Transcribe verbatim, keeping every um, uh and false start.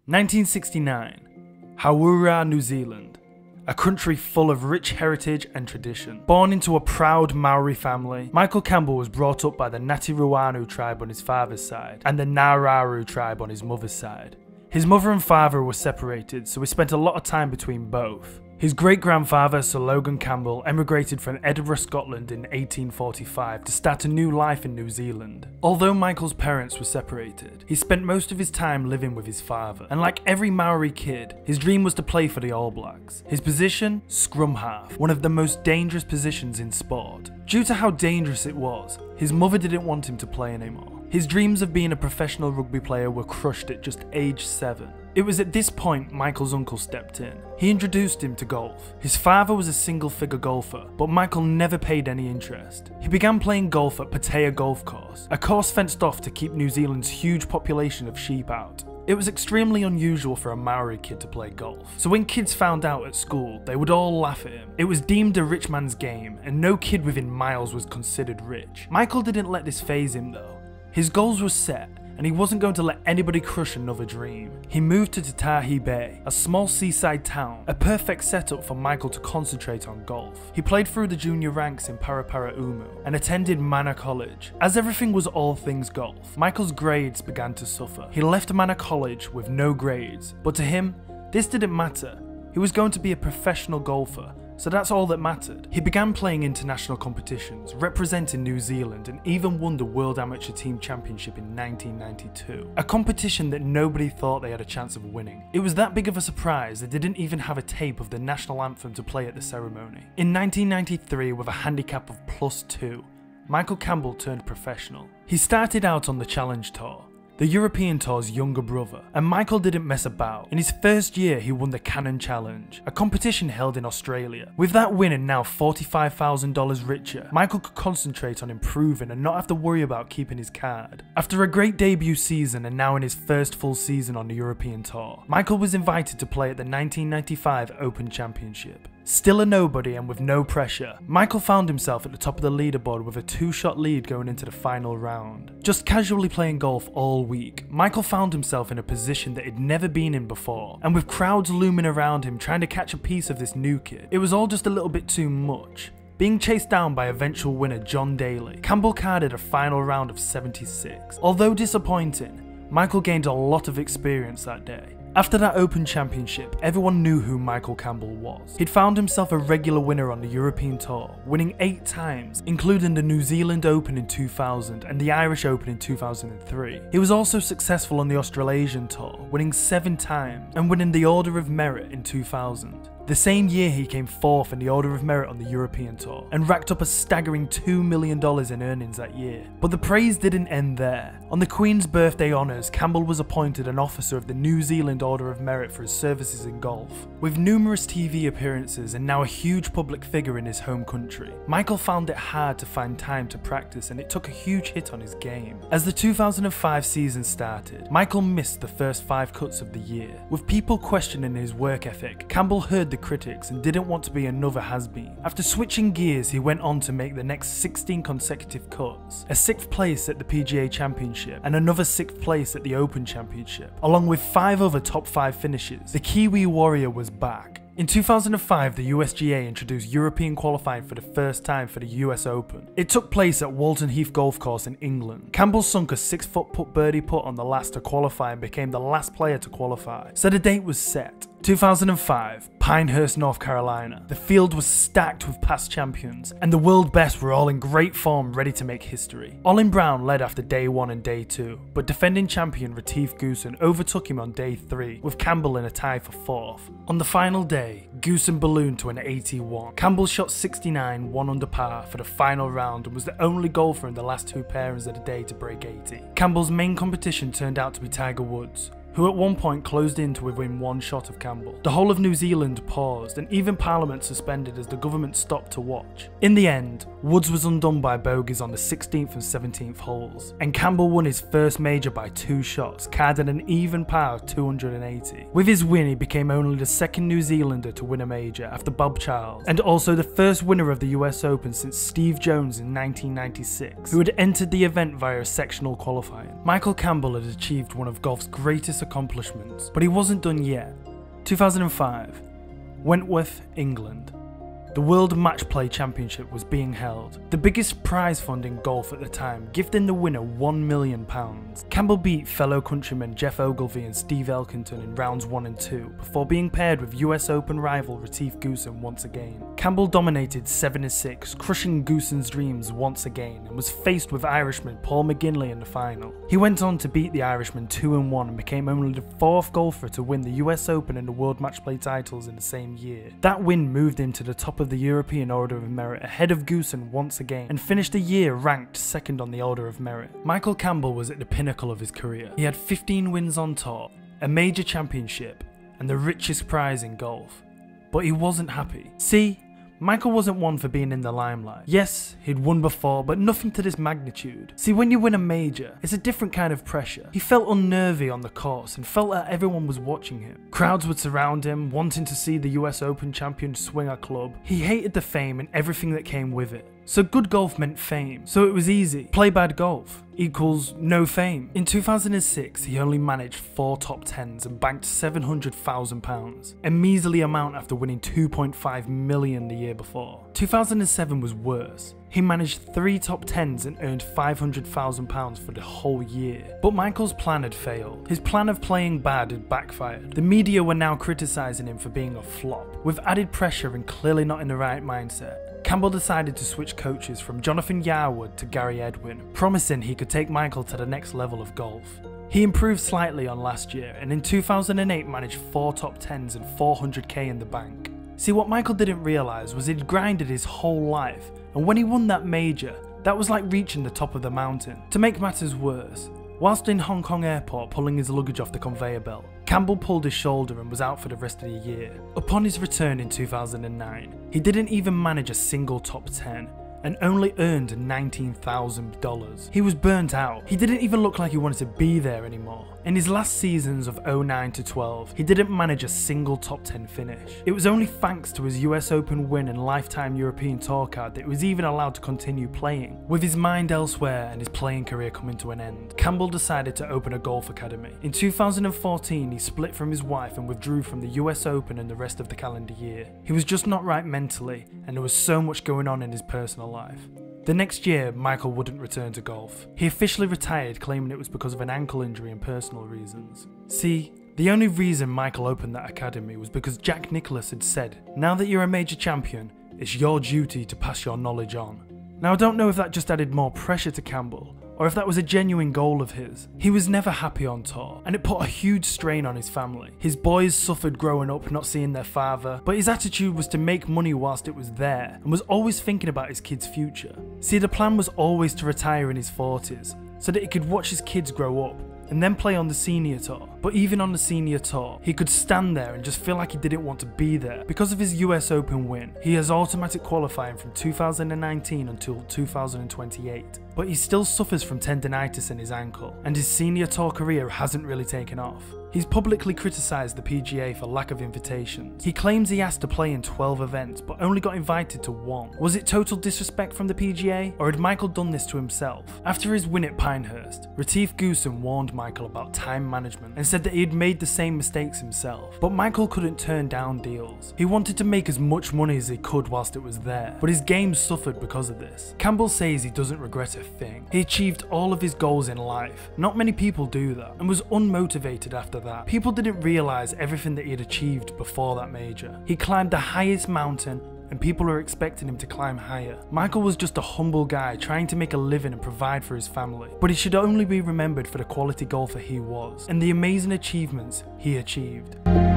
nineteen sixty-nine. Hawera, New Zealand. A country full of rich heritage and tradition. Born into a proud Maori family, Michael Campbell was brought up by the Ngatiruanu tribe on his father's side and the Ngāraru tribe on his mother's side. His mother and father were separated, so he spent a lot of time between both. His great-grandfather, Sir Logan Campbell, emigrated from Edinburgh, Scotland in eighteen forty-five to start a new life in New Zealand. Although Michael's parents were separated, he spent most of his time living with his father, and like every Maori kid, his dream was to play for the All Blacks. His position? Scrum half, one of the most dangerous positions in sport. Due to how dangerous it was, his mother didn't want him to play anymore. His dreams of being a professional rugby player were crushed at just age seven. It was at this point Michael's uncle stepped in. He introduced him to golf. His father was a single-figure golfer, but Michael never paid any interest. He began playing golf at Pattaya Golf Course, a course fenced off to keep New Zealand's huge population of sheep out. It was extremely unusual for a Maori kid to play golf, so when kids found out at school, they would all laugh at him. It was deemed a rich man's game, and no kid within miles was considered rich. Michael didn't let this faze him though. His goals were set, and he wasn't going to let anybody crush another dream. He moved to Tatahi Bay, a small seaside town, a perfect setup for Michael to concentrate on golf. He played through the junior ranks in Paraparaumu and attended Mana College. As everything was all things golf, Michael's grades began to suffer. He left Mana College with no grades, but to him, this didn't matter. He was going to be a professional golfer, so that's all that mattered. He began playing international competitions, representing New Zealand, and even won the World Amateur Team Championship in nineteen ninety-two, a competition that nobody thought they had a chance of winning. It was that big of a surprise they didn't even have a tape of the national anthem to play at the ceremony. In nineteen ninety-three, with a handicap of plus two, Michael Campbell turned professional. He started out on the Challenge Tour, the European Tour's younger brother, and Michael didn't mess about. In his first year, he won the Canon Challenge, a competition held in Australia. With that win and now forty-five thousand dollars richer, Michael could concentrate on improving and not have to worry about keeping his card. After a great debut season and now in his first full season on the European Tour, Michael was invited to play at the nineteen ninety-five Open Championship. Still a nobody and with no pressure, Michael found himself at the top of the leaderboard with a two-shot lead going into the final round. Just casually playing golf all week, Michael found himself in a position that he'd never been in before, and with crowds looming around him trying to catch a piece of this new kid, it was all just a little bit too much. Being chased down by eventual winner John Daly, Campbell carded a final round of seventy-six. Although disappointing, Michael gained a lot of experience that day. After that Open Championship, everyone knew who Michael Campbell was. He'd found himself a regular winner on the European Tour, winning eight times, including the New Zealand Open in two thousand and the Irish Open in two thousand three. He was also successful on the Australasian Tour, winning seven times and winning the Order of Merit in two thousand. The same year he came fourth in the Order of Merit on the European Tour and racked up a staggering two million dollars in earnings that year. But the praise didn't end there. On the Queen's birthday honours, Campbell was appointed an officer of the New Zealand Order of Merit for his services in golf. With numerous T V appearances and now a huge public figure in his home country, Michael found it hard to find time to practice, and it took a huge hit on his game. As the two thousand five season started, Michael missed the first five cuts of the year. With people questioning his work ethic, Campbell heard the critics and didn't want to be another has-been. After switching gears, he went on to make the next sixteen consecutive cuts, a sixth place at the P G A Championship and another sixth place at the Open Championship, along with five other top five finishes. The Kiwi Warrior was back. In two thousand five, the U S G A introduced European qualifying for the first time for the U S Open. It took place at Walton Heath Golf Course in England. Campbell sunk a six-foot putt birdie putt on the last to qualify and became the last player to qualify, so the date was set. two thousand five, Pinehurst, North Carolina. The field was stacked with past champions, and the world best were all in great form, ready to make history. Olin Brown led after day one and day two, but defending champion Retief Goosen overtook him on day three, with Campbell in a tie for fourth. On the final day, Goosen ballooned to an eighty-one. Campbell shot sixty-nine, one under par for the final round and was the only golfer in the last two pairings of the day to break eighty. Campbell's main competition turned out to be Tiger Woods, who at one point closed in to within one shot of Campbell. The whole of New Zealand paused, and even Parliament suspended as the government stopped to watch. In the end, Woods was undone by bogeys on the sixteenth and seventeenth holes, and Campbell won his first major by two shots, carding an even par of two hundred eighty. With his win, he became only the second New Zealander to win a major after Bob Charles, and also the first winner of the U S Open since Steve Jones in nineteen ninety-six, who had entered the event via sectional qualifying. Michael Campbell had achieved one of golf's greatest accomplishments, but he wasn't done yet. two thousand five, Wentworth, England. The World Match Play Championship was being held, the biggest prize fund in golf at the time, gifting the winner one million pounds. Campbell beat fellow countrymen Geoff Ogilvy and Steve Elkington in rounds one and two, before being paired with U S Open rival Retief Goosen once again. Campbell dominated seven to six, crushing Goosen's dreams once again, and was faced with Irishman Paul McGinley in the final. He went on to beat the Irishman two and one and became only the fourth golfer to win the U S Open and the World Match Play titles in the same year. That win moved him to the top of the European Order of Merit ahead of Goosen once again, and finished the year ranked second on the Order of Merit. Michael Campbell was at the pinnacle of his career. He had fifteen wins on tour, a major championship, and the richest prize in golf. But he wasn't happy. See, Michael wasn't one for being in the limelight. Yes, he'd won before, but nothing to this magnitude. See, when you win a major, it's a different kind of pressure. He felt unnervy on the course and felt that everyone was watching him. Crowds would surround him, wanting to see the U S Open champion swing a club. He hated the fame and everything that came with it. So good golf meant fame, so it was easy. Play bad golf equals no fame. In two thousand six, he only managed four top tens and banked seven hundred thousand pounds, a measly amount after winning two point five million the year before. two thousand seven was worse. He managed three top tens and earned five hundred thousand pounds for the whole year. But Michael's plan had failed. His plan of playing bad had backfired. The media were now criticising him for being a flop. With added pressure and clearly not in the right mindset, Campbell decided to switch coaches from Jonathan Yarwood to Gary Edwin, promising he could take Michael to the next level of golf. He improved slightly on last year, and in two thousand eight managed four top tens and four hundred K in the bank. See, what Michael didn't realise was he'd grinded his whole life, and when he won that major, that was like reaching the top of the mountain. To make matters worse, whilst in Hong Kong airport pulling his luggage off the conveyor belt, Campbell pulled his shoulder and was out for the rest of the year. Upon his return in two thousand nine, he didn't even manage a single top ten, and only earned nineteen thousand dollars. He was burnt out. He didn't even look like he wanted to be there anymore. In his last seasons of oh nine to twelve, he didn't manage a single top ten finish. It was only thanks to his U S Open win and lifetime European Tour card that he was even allowed to continue playing. With his mind elsewhere and his playing career coming to an end, Campbell decided to open a golf academy. In two thousand fourteen, he split from his wife and withdrew from the U S Open and the rest of the calendar year. He was just not right mentally, and there was so much going on in his personal life. The next year, Michael wouldn't return to golf. He officially retired, claiming it was because of an ankle injury and personal reasons. See, the only reason Michael opened that academy was because Jack Nicklaus had said, "Now that you're a major champion, it's your duty to pass your knowledge on." Now I don't know if that just added more pressure to Campbell, or if that was a genuine goal of his. He was never happy on tour, and it put a huge strain on his family. His boys suffered growing up not seeing their father, but his attitude was to make money whilst it was there, and was always thinking about his kids' future. See, the plan was always to retire in his forties, so that he could watch his kids grow up, and then play on the senior tour. But even on the senior tour, he could stand there and just feel like he didn't want to be there. Because of his U S Open win, he has automatic qualifying from two thousand nineteen until two thousand twenty-eight. But he still suffers from tendinitis in his ankle, and his senior tour career hasn't really taken off. He's publicly criticised the P G A for lack of invitations. He claims he asked to play in twelve events but only got invited to one. Was it total disrespect from the P G A, or had Michael done this to himself? After his win at Pinehurst, Retief Goosen warned Michael about time management and said that he had made the same mistakes himself. But Michael couldn't turn down deals. He wanted to make as much money as he could whilst it was there, but his game suffered because of this. Campbell says he doesn't regret a thing. He achieved all of his goals in life. Not many people do that, and was unmotivated after that. People didn't realise everything that he had achieved before that major. He climbed the highest mountain, and people are expecting him to climb higher. Michael was just a humble guy trying to make a living and provide for his family, but he should only be remembered for the quality golfer he was, and the amazing achievements he achieved.